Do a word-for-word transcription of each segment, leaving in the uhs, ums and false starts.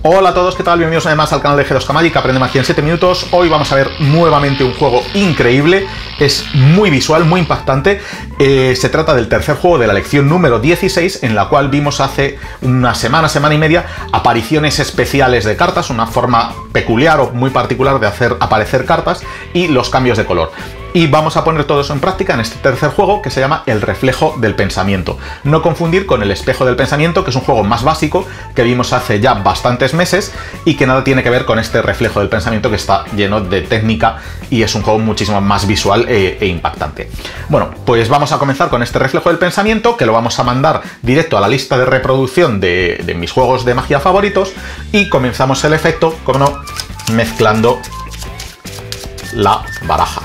Hola a todos, ¿qué tal? Bienvenidos además al canal de G dos K Magic, aprende magia en siete minutos. Hoy vamos a ver nuevamente un juego increíble, es muy visual, muy impactante. Eh, se trata del tercer juego de la lección número dieciséis, en la cual vimos hace una semana, semana y media, apariciones especiales de cartas, una forma peculiar o muy particular de hacer aparecer cartas y los cambios de color. Y vamos a poner todo eso en práctica en este tercer juego, que se llama El Reflejo del Pensamiento. No confundir con El Espejo del Pensamiento, que es un juego más básico que vimos hace ya bastantes meses y que nada tiene que ver con este Reflejo del Pensamiento, que está lleno de técnica y es un juego muchísimo más visual e, e impactante. Bueno, pues vamos a comenzar con este Reflejo del Pensamiento, que lo vamos a mandar directo a la lista de reproducción de, de mis juegos de magia favoritos, y comenzamos el efecto, como no, mezclando la baraja.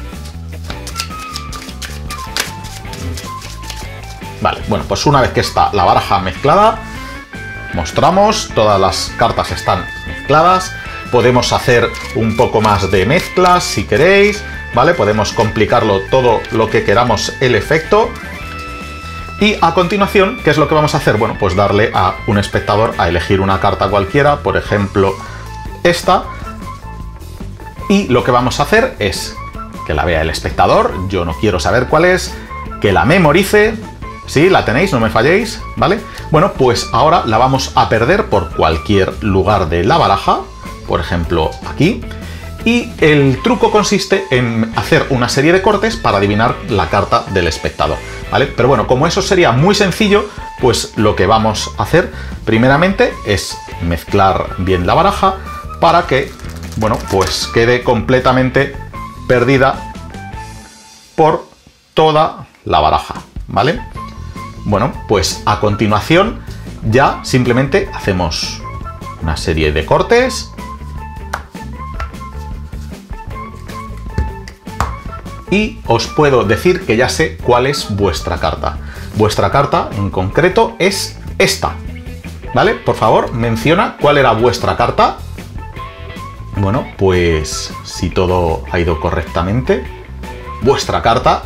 Vale, bueno, pues una vez que está la baraja mezclada, mostramos, todas las cartas están mezcladas. Podemos hacer un poco más de mezclas si queréis, ¿vale? Podemos complicarlo todo lo que queramos el efecto. Y a continuación, ¿qué es lo que vamos a hacer? Bueno, pues darle a un espectador a elegir una carta cualquiera, por ejemplo, esta. Y lo que vamos a hacer es que la vea el espectador, yo no quiero saber cuál es, que la memorice. Sí, la tenéis, no me falléis, ¿vale? Bueno, pues ahora la vamos a perder por cualquier lugar de la baraja, por ejemplo, aquí. Y el truco consiste en hacer una serie de cortes para adivinar la carta del espectador, ¿vale? Pero bueno, como eso sería muy sencillo, pues lo que vamos a hacer primeramente es mezclar bien la baraja para que, bueno, pues quede completamente perdida por toda la baraja, ¿vale? Bueno, pues a continuación ya simplemente hacemos una serie de cortes y os puedo decir que ya sé cuál es vuestra carta. Vuestra carta en concreto es esta, ¿vale? Por favor, menciona cuál era vuestra carta. Bueno, pues si todo ha ido correctamente, vuestra carta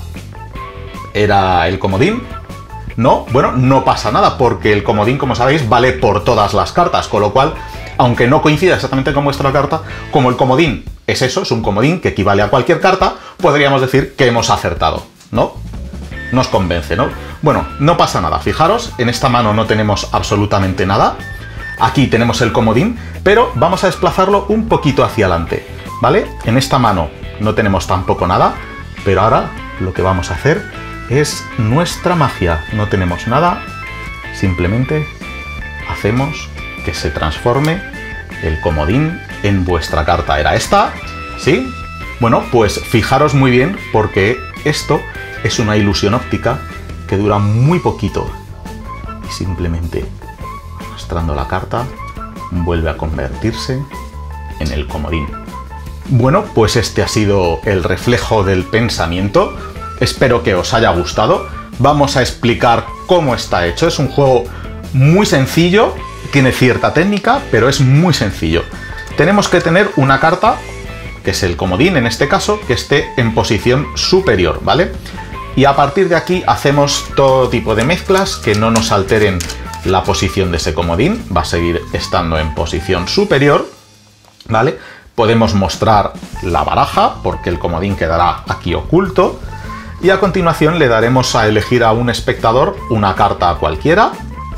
era el comodín. No, bueno, no pasa nada, porque el comodín, como sabéis, vale por todas las cartas, con lo cual, aunque no coincida exactamente con vuestra carta, como el comodín es eso, es un comodín que equivale a cualquier carta, podríamos decir que hemos acertado, ¿no? Nos convence, ¿no? Bueno, no pasa nada, fijaros, en esta mano no tenemos absolutamente nada, aquí tenemos el comodín, pero vamos a desplazarlo un poquito hacia adelante, ¿vale? En esta mano no tenemos tampoco nada, pero ahora lo que vamos a hacer es nuestra magia. No tenemos nada, simplemente hacemos que se transforme el comodín en vuestra carta. ¿Era esta? ¿Sí? Bueno, pues fijaros muy bien, porque esto es una ilusión óptica que dura muy poquito y simplemente arrastrando la carta vuelve a convertirse en el comodín. Bueno, pues este ha sido el Reflejo del Pensamiento. Espero que os haya gustado. Vamos a explicar cómo está hecho. Es un juego muy sencillo, tiene cierta técnica, pero es muy sencillo. Tenemos que tener una carta, que es el comodín en este caso, que esté en posición superior, ¿vale? Y a partir de aquí hacemos todo tipo de mezclas que no nos alteren la posición de ese comodín. Va a seguir estando en posición superior, ¿vale? Podemos mostrar la baraja, porque el comodín quedará aquí oculto. Y a continuación le daremos a elegir a un espectador una carta cualquiera.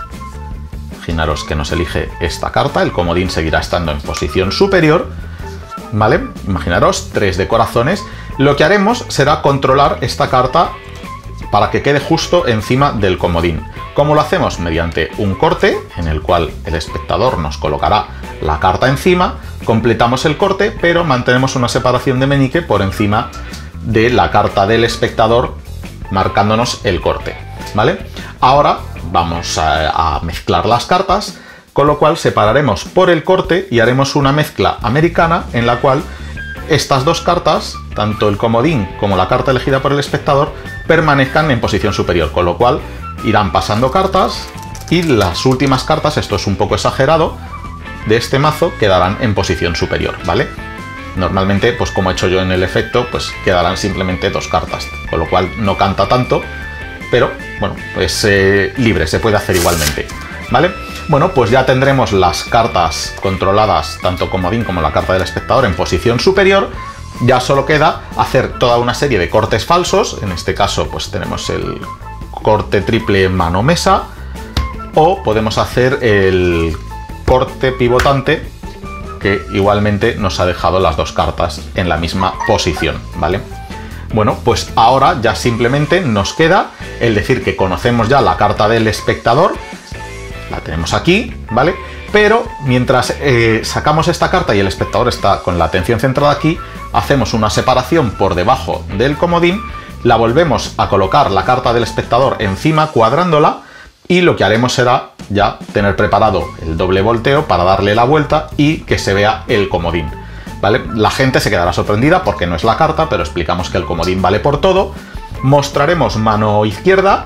Imaginaros que nos elige esta carta, el comodín seguirá estando en posición superior, ¿vale? Imaginaros, tres de corazones. Lo que haremos será controlar esta carta para que quede justo encima del comodín. ¿Cómo lo hacemos? Mediante un corte en el cual el espectador nos colocará la carta encima, completamos el corte, pero mantenemos una separación de meñique por encima de la carta del espectador, marcándonos el corte, ¿vale? Ahora vamos a, a mezclar las cartas, con lo cual separaremos por el corte y haremos una mezcla americana en la cual estas dos cartas, tanto el comodín como la carta elegida por el espectador, permanezcan en posición superior, con lo cual irán pasando cartas y las últimas cartas, esto es un poco exagerado, de este mazo quedarán en posición superior, ¿vale? Normalmente, pues como he hecho yo en el efecto, pues quedarán simplemente dos cartas, con lo cual no canta tanto, pero bueno, pues eh, libre, se puede hacer igualmente, ¿vale? Bueno, pues ya tendremos las cartas controladas, tanto comodín como la carta del espectador, en posición superior. Ya solo queda hacer toda una serie de cortes falsos. En este caso, pues tenemos el corte triple mano-mesa, o podemos hacer el corte pivotante, que igualmente nos ha dejado las dos cartas en la misma posición, ¿vale? Bueno, pues ahora ya simplemente nos queda el decir que conocemos ya la carta del espectador, la tenemos aquí, ¿vale? Pero mientras eh, sacamos esta carta y el espectador está con la atención centrada aquí, hacemos una separación por debajo del comodín, la volvemos a colocar la carta del espectador encima cuadrándola, y lo que haremos será ya tener preparado el doble volteo para darle la vuelta y que se vea el comodín, ¿vale? La gente se quedará sorprendida porque no es la carta, pero explicamos que el comodín vale por todo. Mostraremos mano izquierda,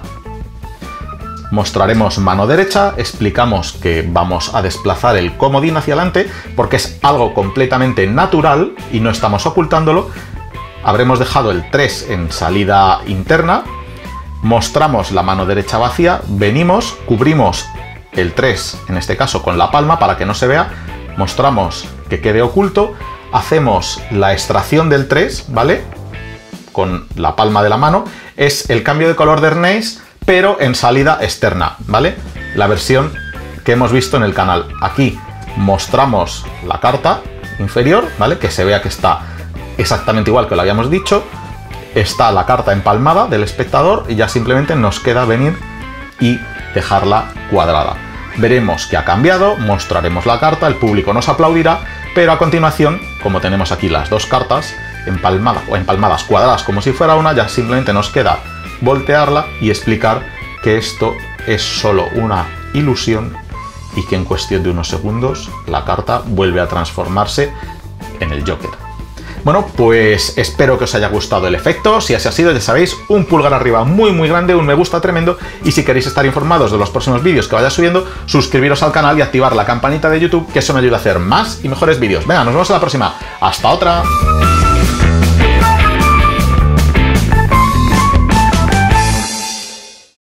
mostraremos mano derecha, explicamos que vamos a desplazar el comodín hacia adelante porque es algo completamente natural y no estamos ocultándolo. Habremos dejado el tres en salida interna, mostramos la mano derecha vacía, venimos, cubrimos el tres, en este caso con la palma para que no se vea, mostramos que quede oculto, hacemos la extracción del tres, ¿vale? Con la palma de la mano, es el cambio de color de arnés, pero en salida externa, ¿vale? La versión que hemos visto en el canal. Aquí mostramos la carta inferior, ¿vale? Que se vea que está exactamente igual que lo habíamos dicho. Está la carta empalmada del espectador y ya simplemente nos queda venir y dejarla cuadrada. Veremos que ha cambiado, mostraremos la carta, el público nos aplaudirá, pero a continuación, como tenemos aquí las dos cartas empalmadas o empalmadas cuadradas como si fuera una, ya simplemente nos queda voltearla y explicar que esto es solo una ilusión y que en cuestión de unos segundos la carta vuelve a transformarse en el Joker. Bueno, pues espero que os haya gustado el efecto. Si así ha sido, ya sabéis, un pulgar arriba muy muy grande, un me gusta tremendo, y si queréis estar informados de los próximos vídeos que vaya subiendo, suscribiros al canal y activar la campanita de YouTube, que eso me ayuda a hacer más y mejores vídeos. Venga, nos vemos en la próxima. ¡Hasta otra!